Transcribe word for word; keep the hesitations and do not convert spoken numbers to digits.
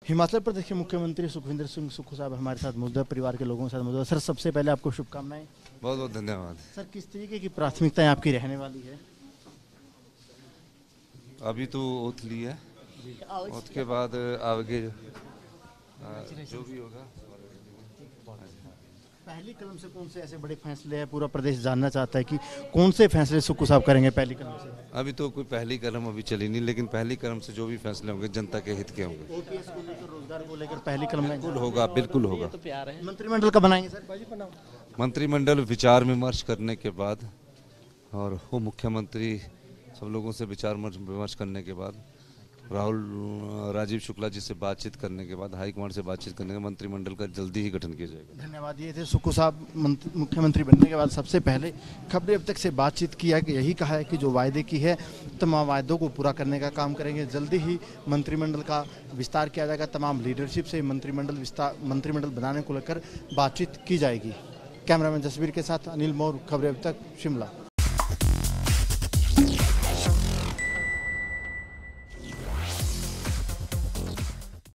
हिमाचल प्रदेश के मुख्यमंत्री सुखविंदर सिंह सुक्खू साहब हमारे साथ मौजूद है, परिवार के लोगों के साथ मौजूद है। सर, सबसे पहले आपको शुभकामनाएं। बहुत बहुत धन्यवाद। सर, किस तरीके की प्राथमिकताएं आपकी रहने वाली है? अभी तो ओथ ली है, ओथ के बाद आगे जो भी होगा। पहली कलम से कौन से ऐसे बड़े फैसले हैं, पूरा प्रदेश जानना चाहता है कि कौन से फैसले सुक्खू साहब करेंगे पहली कलम से? अभी तो कोई पहली कलम अभी चली नहीं, लेकिन पहली कलम से जो भी फैसले होंगे जनता के हित के होंगे। ओपीएस को लेकर, रोजगार को लेकर पहली कलम बिल्कुल होगा, बिल्कुल होगा। मंत्रिमंडल का बनाएंगे सर? मंत्रिमंडल विचार विमर्श करने के बाद और वो मुख्यमंत्री सब लोगों से विचार विमर्श करने के बाद, राहुल राजीव शुक्ला जी से बातचीत करने के बाद, हाईकमांड से बातचीत करने के मंत्रिमंडल का जल्दी ही गठन किया जाएगा। धन्यवाद। ये थे सुक्खू साहब। मुख्यमंत्री बनने के बाद सबसे पहले खबरें अब तक से बातचीत किया कि यही कहा है कि जो वायदे की है तमाम वायदों को पूरा करने का काम करेंगे। जल्दी ही मंत्रिमंडल का विस्तार किया जाएगा, तमाम लीडरशिप से मंत्रिमंडल विस्तार मंत्रिमंडल बनाने को लेकर बातचीत की जाएगी। कैमरामैन जसवीर के साथ अनिल मौर्य, खबरें अब तक, शिमला।